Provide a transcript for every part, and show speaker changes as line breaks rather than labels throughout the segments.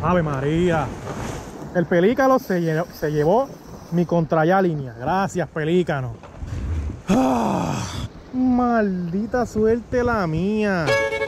Ave María. El pelícano se llevó mi contraya línea. Gracias, pelícano. Ah, maldita suerte la mía.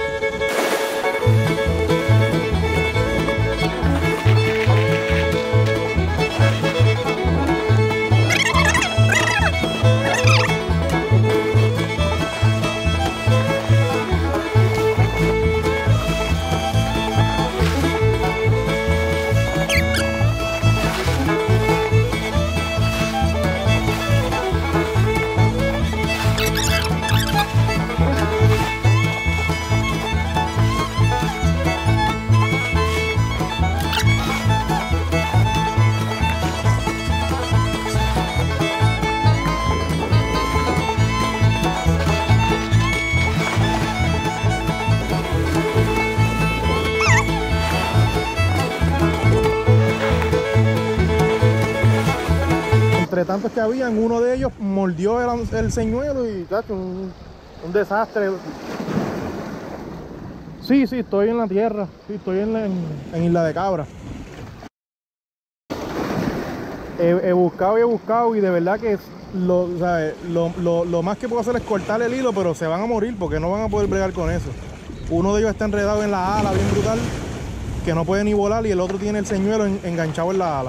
Entre tantos que habían, uno de ellos mordió el señuelo y tacho, un desastre. Sí, estoy en la tierra. Sí, estoy en Isla de Cabra. He buscado y de verdad que lo más que puedo hacer es cortar el hilo, pero se van a morir porque no van a poder bregar con eso. Uno de ellos está enredado en la ala bien brutal, que no puede ni volar, y el otro tiene el señuelo enganchado en la ala.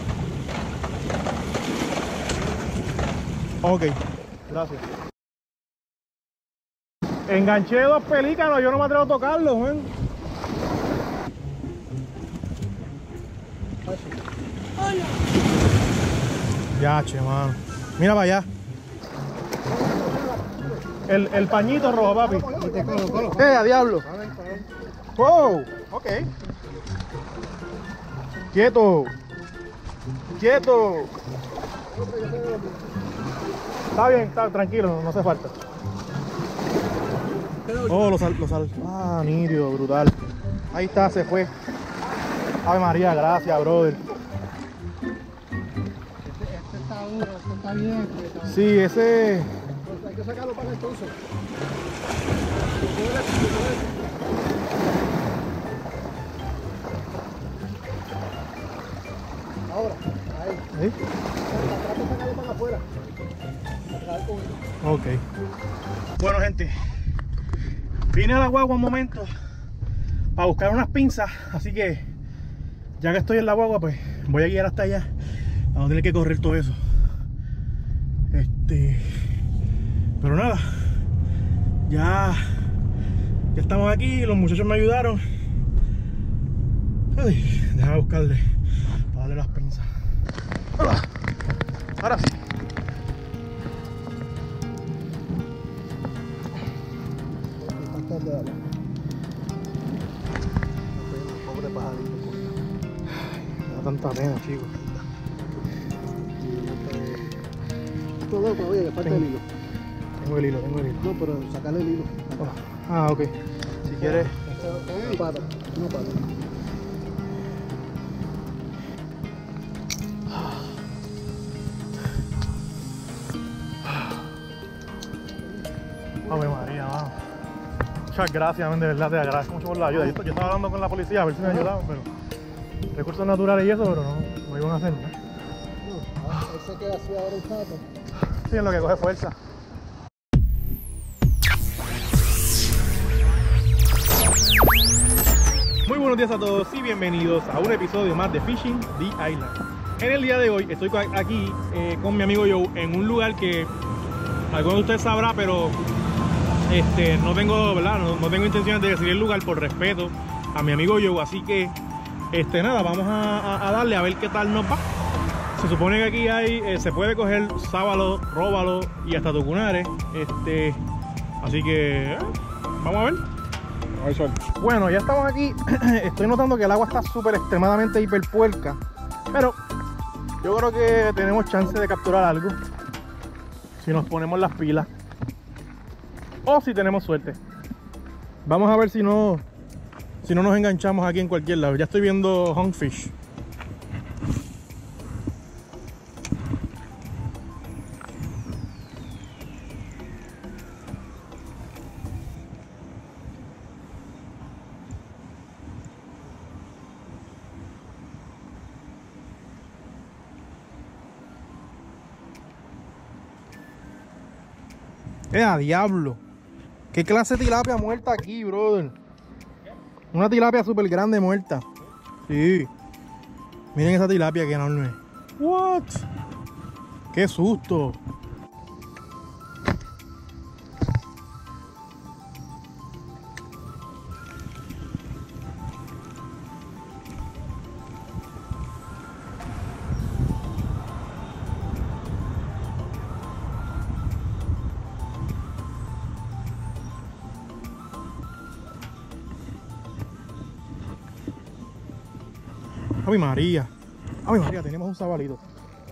Ok, gracias. Enganché 2 pelícanos, yo no me atrevo a tocarlos, ¿eh? Ya, che, mano. Mira para allá. El pañito rojo, papi. A diablo. Wow, ok. Quieto. Está bien, está tranquilo, no hace falta. Oh, lo sal. Ah, nítido, brutal. Ahí está, se fue. Ave María, gracias, brother.
Este está duro, este está bien.
Sí, ese...
Hay que sacarlo para entonces. Ahora, ahí.
¿Sí?
Trata de sacarlo para afuera.
Ok. Bueno, gente, vine a la guagua un momento para buscar unas pinzas, así que ya que estoy en la guagua, pues voy a guiar hasta allá. Vamos a tener que correr todo eso. Pero nada, ya estamos aquí, los muchachos me ayudaron. Ay, déjame buscarle para darle las pinzas. Ahora sí.
Pobre pajarito.
Me da tanta pena, chicos.
Todo todavía, que falta el hilo.
Tengo el hilo.
No, pero sacarle el hilo.
Ah, ok. Si quieres.
Una pata.
Ave María, vamos. Muchas gracias, man, de verdad, te agradezco mucho por la ayuda. Yo estaba hablando con la policía a ver si me ayudaban, pero recursos naturales y eso, pero no iban a hacer nada.
Él se queda así ahora un rato.
Sí, en lo que coge fuerza. Muy buenos días a todos y bienvenidos a un episodio más de Fishing the Island. En el día de hoy estoy aquí con mi amigo Joe en un lugar que algunos de ustedes sabrán, pero no tengo, ¿verdad? No tengo intenciones de decir el lugar por respeto a mi amigo Joe, así que nada, vamos a darle a ver qué tal nos va. Se supone que aquí hay, se puede coger sábalo, róbalo y hasta tucunares, así que vamos a ver. Bueno, ya estamos aquí. Estoy notando que el agua está súper extremadamente hiperpuerca, pero yo creo que tenemos chance de capturar algo si nos ponemos las pilas o si tenemos suerte. Vamos a ver si no nos enganchamos aquí en cualquier lado. Ya estoy viendo hungfish. ¡A diablo! ¿Qué clase de tilapia muerta aquí, brother? Una tilapia súper grande muerta. Sí. Miren esa tilapia que enorme. What? ¡Qué susto! ¡Ave María! ¡Ave María! Tenemos un sabalito.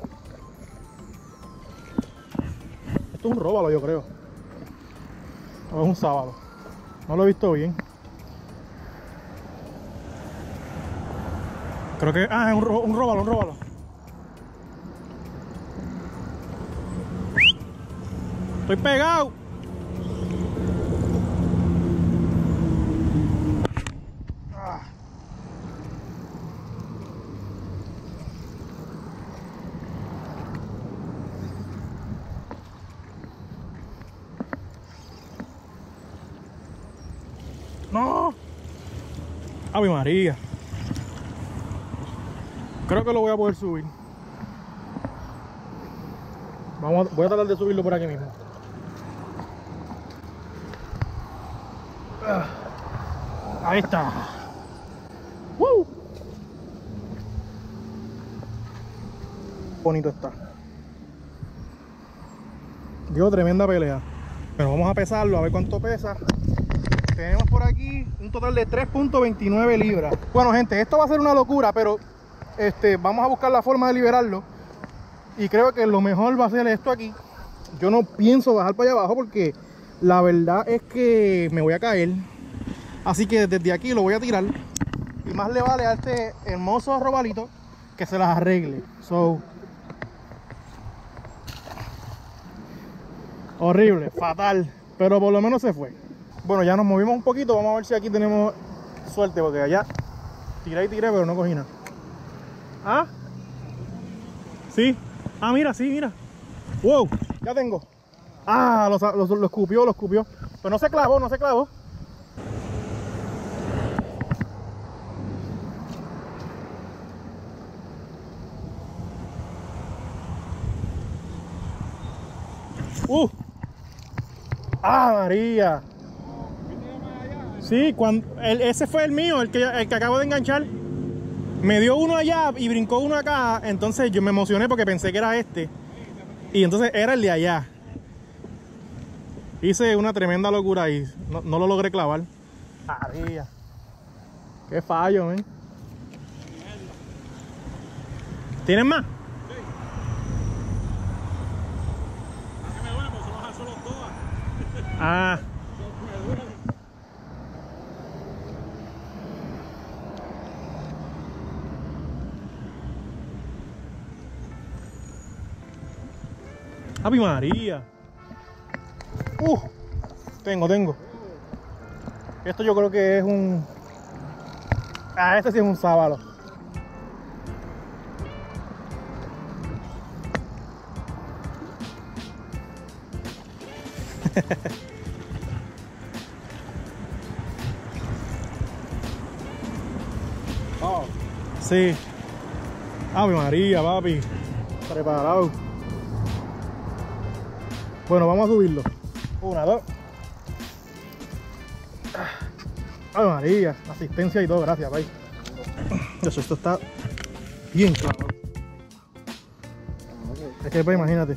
Esto es un róbalo, yo creo. O es un sábalo. No lo he visto bien. Creo que... Ah, es un róbalo, un róbalo. Estoy pegado. No. Ave María. Creo que lo voy a poder subir. Voy a tratar de subirlo por aquí mismo. Ahí está. Bonito está. Dio tremenda pelea. Pero vamos a pesarlo a ver cuánto pesa. Tenemos por aquí un total de 3.29 libras. Bueno, gente, esto va a ser una locura, pero vamos a buscar la forma de liberarlo. Y creo que lo mejor va a ser esto aquí. Yo no pienso bajar para allá abajo porque la verdad es que me voy a caer. Así que desde aquí lo voy a tirar. Y más le vale a este hermoso robalito que se las arregle. Horrible, fatal. Pero por lo menos se fue. Bueno, ya nos movimos un poquito. Vamos a ver si aquí tenemos suerte. Porque allá tiré y tiré, pero no cogí nada. ¿Ah? Sí. Ah, mira, sí, mira. Wow, ya tengo. Ah, lo escupió, lo escupió. Pero no se clavó, no se clavó. ¡Ah, María! Sí, ese fue el mío, el que acabo de enganchar. Me dio uno allá y brincó uno acá. Entonces yo me emocioné porque pensé que era este. Y entonces era el de allá. Hice una tremenda locura ahí. No lo logré clavar. María. Qué fallo, man. ¿Tienes más? Ah. ¡Ave María! Tengo. Esto yo creo que es un... Ah, este sí es un sábalo. Oh. Sí. Ave María, papi. Preparado. Bueno, vamos a subirlo. 1, 2. Ave María. Asistencia y todo, gracias, papi. Eso, esto está bien claro. Es que, pues, imagínate.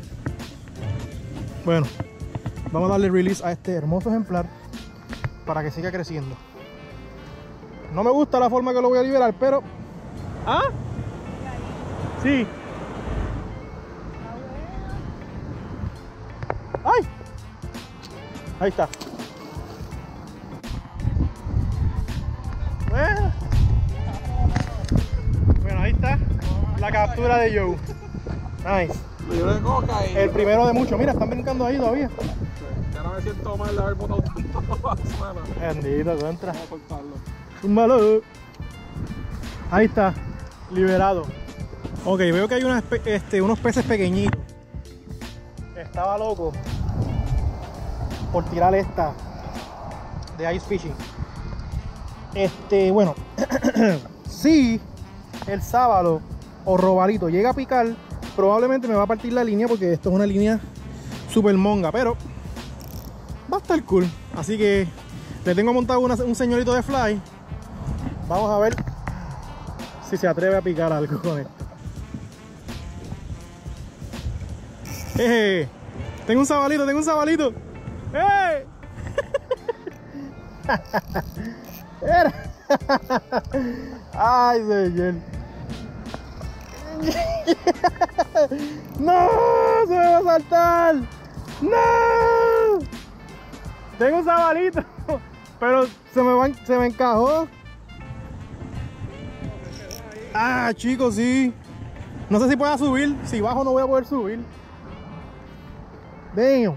Bueno, vamos a darle release a este hermoso ejemplar para que siga creciendo. No me gusta la forma que lo voy a liberar, pero... ¿Ah? Sí. ¡Ay! Ahí está. Bueno, ahí está la captura de Joe. Nice. El primero de muchos. Mira, están brincando ahí todavía.
Ya no me siento mal de haber botado tanto basura.
Bendito, tú entras.
Vamos a cortarlo.
Un balón. Ahí está, liberado. Ok, veo que hay unos peces pequeñitos. Estaba loco por tirar esta de ice fishing. Bueno, si el sábalo o robalito llega a picar, probablemente me va a partir la línea porque esto es una línea super monga, pero va a estar cool. Así que le tengo montado un señorito de fly. Vamos a ver si se atreve a picar algo con esto. Tengo un sabalito, ¡Eh! Ay, señor. ¡No! ¡Se me va a saltar! ¡No! Tengo un sabalito, pero se me encajó. Ah, chicos, sí. No sé si pueda subir. Si bajo no voy a poder subir. Damn.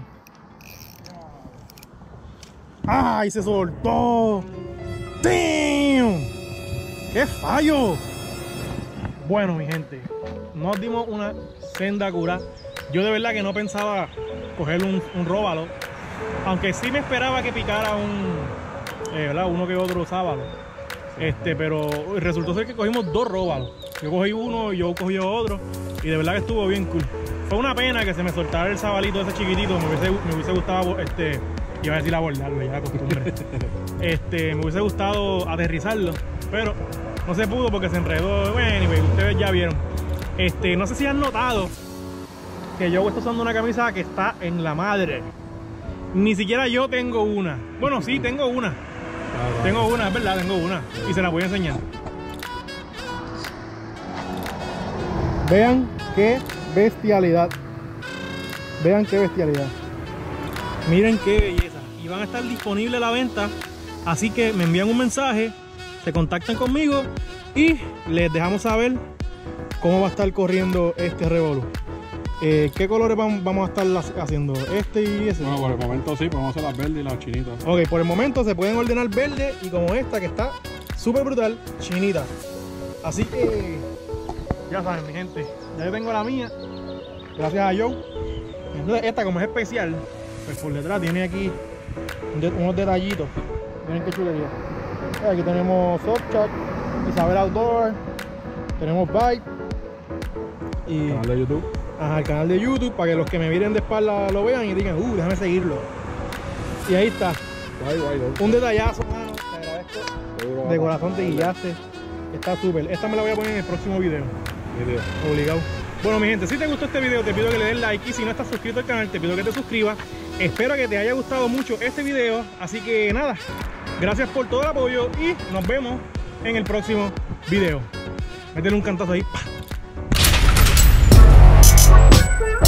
¡Ay, se soltó! ¡Damn! ¡Qué fallo! Bueno, mi gente, nos dimos una senda cura. Yo de verdad que no pensaba coger un róbalo, aunque sí me esperaba que picara uno que otro sábalo. Pero resultó ser que cogimos 2 róbalos. Yo cogí uno y yo cogí otro, y de verdad que estuvo bien cool. Fue una pena que se me soltara el sabalito ese chiquitito. Me hubiese gustado, iba a decir abordarlo, ya la costumbre. Me hubiese gustado aterrizarlo, pero no se pudo porque se enredó. Bueno, anyway, ustedes ya vieron. No sé si han notado que yo estoy usando una camisa que está en la madre. Ni siquiera yo tengo una. Bueno, sí, tengo una. Tengo una, es verdad, tengo una. Y se la voy a enseñar. Vean qué bestialidad. Vean qué bestialidad. Miren qué belleza. Y van a estar disponibles a la venta. Así que me envían un mensaje, se contactan conmigo y les dejamos saber cómo va a estar corriendo este revolú. ¿Qué colores vamos a estar haciendo? Este y ese.
Bueno, por el momento sí, podemos hacer las verdes y las chinitas.
Ok, por el momento se pueden ordenar verde y como esta que está súper brutal, chinita. Así que ya saben, mi gente, ya yo tengo la mía, gracias a Joe. Entonces esta, como es especial, pues por detrás tiene aquí unos detallitos. Miren qué chulería. Aquí tenemos Softshot, Isabel Outdoor, tenemos Vibe y
Canal de YouTube.
Ajá, el canal de YouTube, para que los que me miren de espalda lo vean y digan, déjame seguirlo. Y ahí está. Un detallazo, mano. Te agradezco. De corazón te guiaste. Está súper. Esta me la voy a poner en el próximo video. Obligado. Bueno, mi gente, si te gustó este video, te pido que le des like. Y si no estás suscrito al canal, te pido que te suscribas. Espero que te haya gustado mucho este video. Así que nada, gracias por todo el apoyo y nos vemos en el próximo video. Métele un cantazo ahí. ¡Pah!